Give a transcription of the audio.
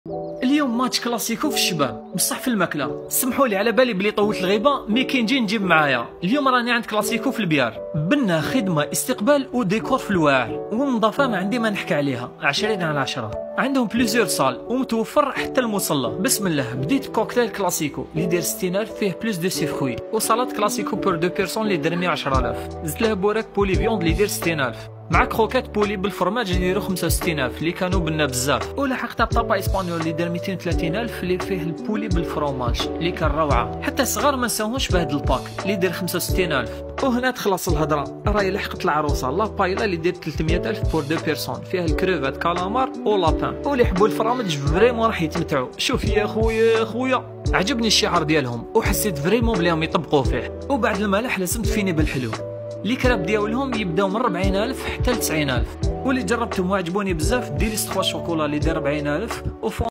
اليوم ماتش كلاسيكو في الشباب بصح في الماكله. سمحوا لي على بالي بلي طولت الغيبه، مي كي نجي نجيب معايا. اليوم راني عند كلاسيكو في البيار، بنا خدمه استقبال وديكور في الواعر، والنظافه ما عندي ما نحكي عليها 10/10. عندهم بليزيور صال ومتوفر حتى المصلى. بسم الله، بديت بكوكتيل كلاسيكو اللي يدير 60000 فيه بلوس دو سي فروي، وصالات كلاسيكو بور دو بيرسون اللي يدير 110000. زدت له بوراك بولي فيوند اللي يدير 60000، مع كروكات بولي بالفرماج اللي يديروا 65000 اللي كانوا بنا بزاف. ولحقتها بطابا اسبانيول اللي دار 230000 اللي فيه البولي بالفرماج اللي كان روعه. حتى الصغار ما نساوهمش بهذا الباك اللي يدير 65000. وهنا تخلص الهضره، راهي لحقت العروسه لا بايلا اللي دير 300000 بور دو بيرسون، فيها الكروفات كالامار ولابان. واللي يحبوا الفرامج فريمون راح يتمتعوا. شوف يا خويا عجبني الشعار ديالهم وحسيت فريمون بليهم يطبقوا فيه. وبعد الملاح لازم تفيني بالحلو. لي كراب ديالهم يبداو من 40000 حتى ل 90000، واللي جربتهم وعجبوني بزاف ديليس 3 شوكولا اللي داير 40000